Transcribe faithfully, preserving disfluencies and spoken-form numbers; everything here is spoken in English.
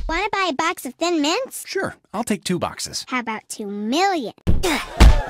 Want to buy a box of Thin Mints? Sure, I'll take two boxes. How about two million?